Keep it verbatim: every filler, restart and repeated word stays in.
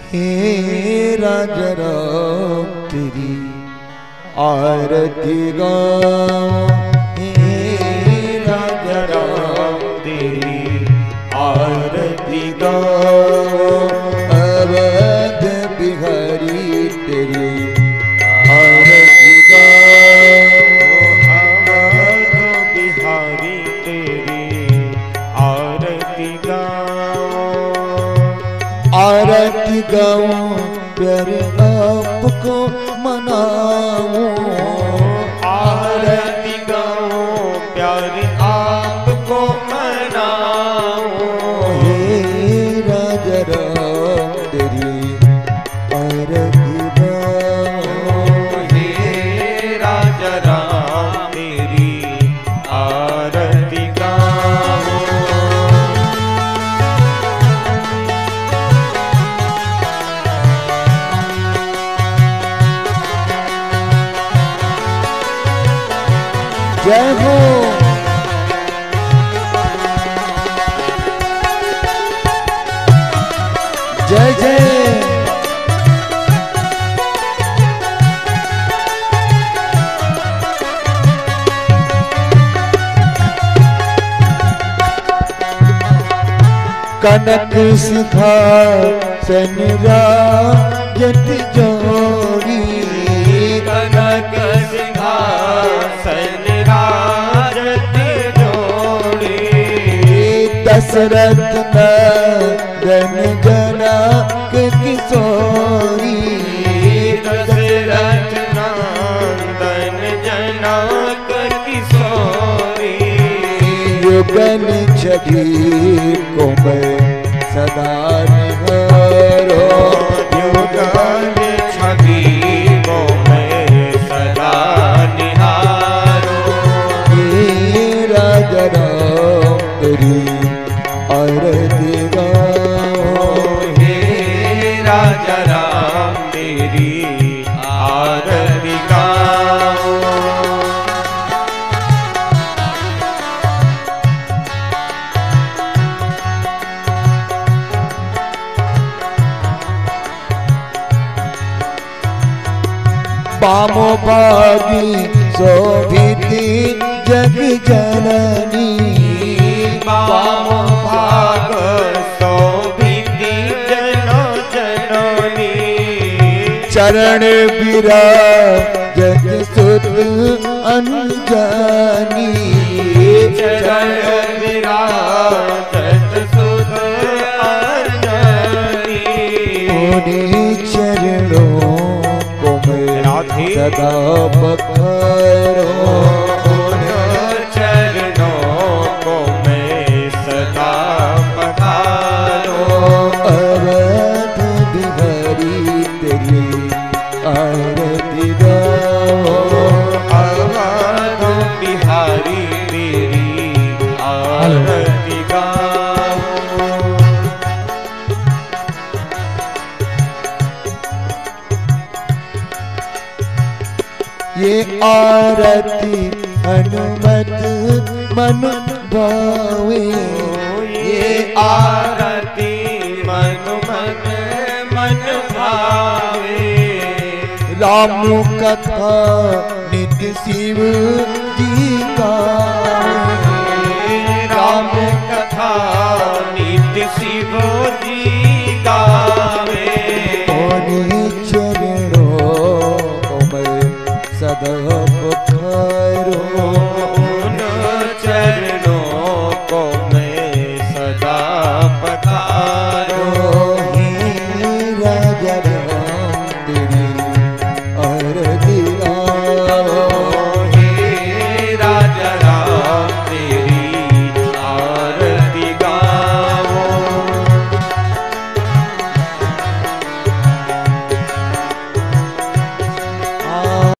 हे राजा राम तेरी आरती गाऊं, हे राजा राम तेरी आरती गाऊं, अवध बिहारी तेरी आरती गाऊं, अवध बिहारी तेरी आरती गाऊं, आरती गाऊं प्यारे आपको मनाऊं, आरती गाऊं प्यारे आपको मनाऊं, हे राजा राम तेरी आरती गाऊं, हे राजा राम तेरी आरती गाऊं। जय हो जय जय कनक सिंहासन राजत जोड़ी, कनक सिंहासन राजत जोड़ी, दशरथ नंदन जनक किशोरी, दशरथ नंदन जनक किशोरी, युगल छवि को मैं सदा निहारो, युगल छवि को मैं सदा निहारो, हे राजा राम तेरी आरती गाऊं, हे राजा राम तेरी आरती गाऊं। पामो भागी शोभिती जग जननी, वाम भाग शोभिती जन जननी, चरण विराजत सुत अंजनी, चरण विराजत सुत अंजनी, उन्हीं चरणों को मैं सदा पखारूं, उन चरणों को मैं सदा पखारूं, अवध बिहारी तेरी आरती गाऊं, अवध बिहारी तेरी आरती गाऊं। ये आरती हनुमत मन भावे, ये आरती मन मन मन भावे, राम कथा नित्य शिव जी गावे, राम कथा नित्य शिव जी